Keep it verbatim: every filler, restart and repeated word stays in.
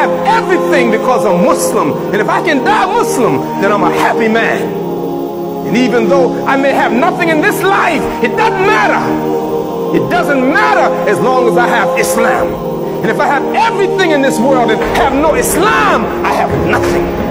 have everything because I'm Muslim. And if I can die Muslim, then I'm a happy man. And even though I may have nothing in this life, it doesn't matter. It doesn't matter as long as I have Islam. And if I have everything in this world and have no Islam, I have nothing.